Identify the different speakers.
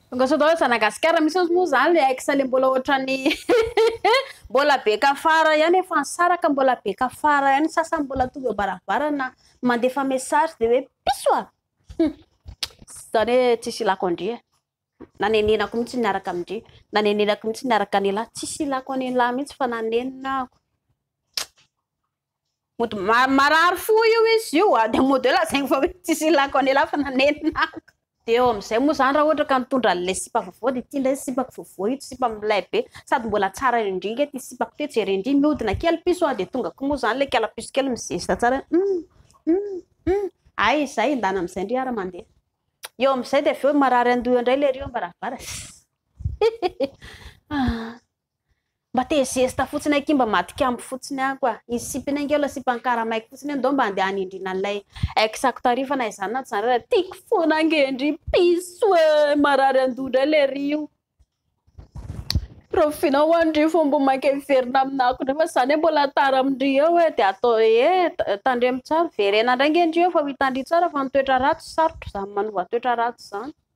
Speaker 1: Tonga sao daholo Sanagasikara misy moa zany le ex le mbola ohatrany mbola beka fara ihany efa saraka mbola beka fara ihany sasany mbola tonga baravarana mandefa message de hoe piso zany hoe tsisy ilako andria nanenenako mihitsy niaraka amindry nanenenako mihitsy niaraka anila tsisy ilako anila mihitsy fa nanenina mody marary fo io izy io de mody lazaigny fa hoe tsisy ilako anila fa nanenina de eo amizay moa zany raha ohatra ka mitondra le sipa vovô de tia ndray sipako vovô ito sipa milay be sady mbola tsara indrindra ty sipako ty jery indrindra mihodina kely piso de tonga ko moa zany le kala piso kely mizesta tsara ay zay ndana amizay ndry ara mandeha eo amizay de aveo marary andoha indray le rio mbaravara mba te zesta fotsiny aky mba matikambo fotsiny ako izy sipiny angela sipankaramaiky fotsiny ndo mba andeha anindrina an'ilay aisako tarifa na izany na zany raha tiako fona angendry piso marary andoha indray le rio profinao andry fomba maika verina aminako nefa zany mbola tara amindry eo de atao tandremo tsara verena ndray ngendry eo fa hitandry tsara fa nitoetra ratsy sarotra zany manova toetra ratsy zany